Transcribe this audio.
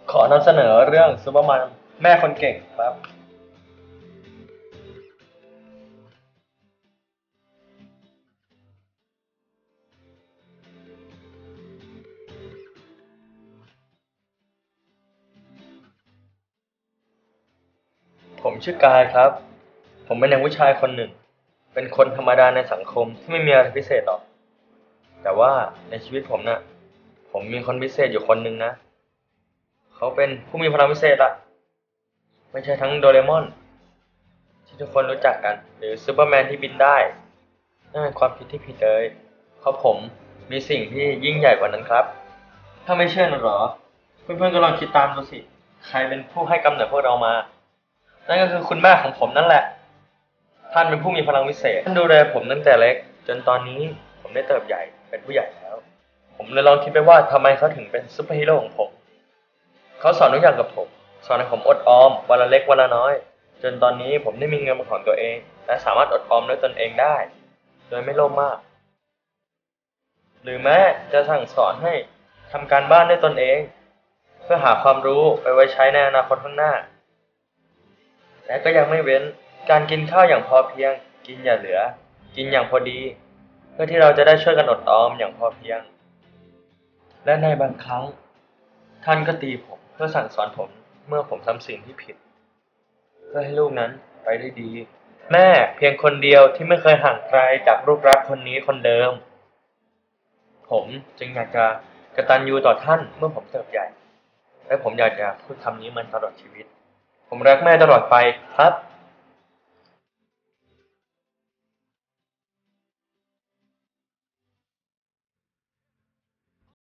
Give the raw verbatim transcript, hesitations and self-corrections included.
ขอนำเสนอเรื่องซูเปอร์แมนแม่คนเก่งครับผมชื่อกายครับผมเป็นเด็กผู้ชายคนหนึ่งเป็นคนธรรมดาในสังคมที่ไม่มีอะไรพิเศษหรอกแต่ว่าในชีวิตผมน่ะผมมีคนพิเศษอยู่คนหนึ่งนะเขาเป็นผู้มีพลังพิเศษอะไม่ใช่ทั้งโดเรมอนที่ทุกคนรู้จักกันหรือซูเปอร์แมนที่บินได้นั่นเป็นความคิดที่ผิดเลยเพราะผมมีสิ่งที่ยิ่งใหญ่กว่านั้นครับถ้าไม่เชื่อนะเหรอเพื่อนๆก็ลองคิดตามดูสิใครเป็นผู้ให้กำเนิดพวกเรามา นั่นก็คือคุณแม่ของผมนั่นแหละ ท่านเป็นผู้มีพลังวิเศษท่านดูแลผมตั้งแต่เล็กจนตอนนี้ผมได้เติบใหญ่เป็นผู้ใหญ่แล้ว ผมเลยลองคิดไปว่าทำไมเขาถึงเป็นซูเปอร์ฮีโร่ของผม เขาสอนทุกอย่างกับผม สอนให้ผมอดออมวันละเล็กวันละน้อย จนตอนนี้ผมได้มีเงินเป็นของตัวเองและสามารถอดออมด้วยตนเองได้โดยไม่โลภมาก หรือแม้จะสั่งสอนให้ทำการบ้านด้วยตนเองเพื่อหาความรู้ไปไว้ใช้ในอนาคตข้างหน้า และก็ยังไม่เว้นการกินข้าวอย่างพอเพียงกินอย่าเหลือกินอย่างพอดีเพื่อที่เราจะได้ช่วยกันอดออมอย่างพอเพียงและในบางครั้งท่านก็ตีผมเพื่อสั่งสอนผมเมื่อผมทำสิ่งที่ผิดเพื่อให้ลูกนั้นไปได้ดีแม่เพียงคนเดียวที่ไม่เคยห่างไกลจากลูกรักคนนี้คนเดิมผมจึงอยากจะกตัญญูต่อท่านเมื่อผมเติบใหญ่และผมอยากจะพูดคำนี้มันตลอดชีวิตผมรักแม่ตลอดไปครับ